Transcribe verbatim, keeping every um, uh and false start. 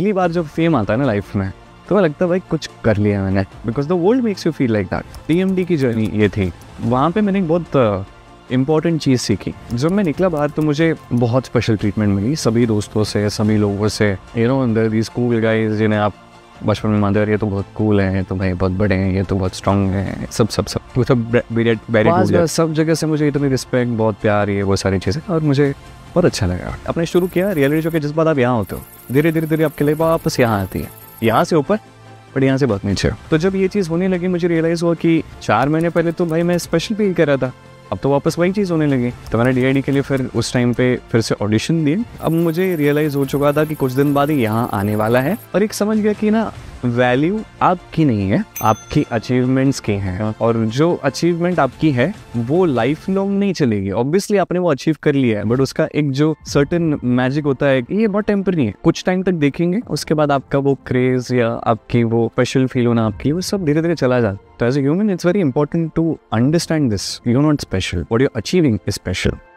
पहली बार जब फेम आता है ना लाइफ में, तो लगता है भाई कुछ कर लिया मैंने, because the world makes you feel like that. TMD की जर्नी ये थी। वहाँ पे मैंने एक बहुत इंपॉर्टेंट चीज़ सीखी। जब मैं निकला बाहर तो मुझे बहुत स्पेशल ट्रीटमेंट मिली सभी दोस्तों से, सभी लोगों से। यू नो अंदर दीज कूल गाइज जिन्हें आप बचपन में मानते ये तो बहुत कूल है, ये तो भाई बहुत बड़े हैं, ये तो बहुत स्ट्रॉन्ग है, सब सब सब वो सब बैरियर सब जगह से मुझे इतनी रिस्पेक्ट, बहुत प्यार, ये वो सारी चीज़ें, और मुझे बहुत अच्छा लगा। आपने शुरू किया रियलिटी शो के जिस बात आप यहाँ होते हो, धीरे धीरे धीरे आपके लिए वापस यहाँ आती है, यहाँ से ऊपर बट यहाँ से बहुत नीचे। तो जब ये चीज़ होने लगी मुझे रियलाइज़ हुआ कि चार महीने पहले तो भाई मैं स्पेशल फील कर रहा था, अब तो वापस वही चीज़ होने लगी। तो मैंने डीआईडी के लिए फिर उस टाइम पे फिर से ऑडिशन दिए। अब मुझे रियलाइज़ हो चुका था कि कुछ दिन बाद ही यहाँ आने वाला है, और एक समझ गया कि ना वैल्यू आपकी नहीं है, आपकी अचीवमेंट्स की हैं, और जो अचीवमेंट आपकी है वो लाइफ लॉन्ग नहीं चलेगी। ऑब्वियसली आपने वो अचीव कर लिया है, बट उसका एक जो सर्टेन मैजिक होता है ये बहुत टेम्पररी है, कुछ टाइम तक देखेंगे, उसके बाद आपका वो क्रेज या आपकी वो स्पेशल फील होना आपकी वो सब धीरे धीरे चला जाता है। तो as a human it's very important to understand this, you are not special, what you are achieving is special.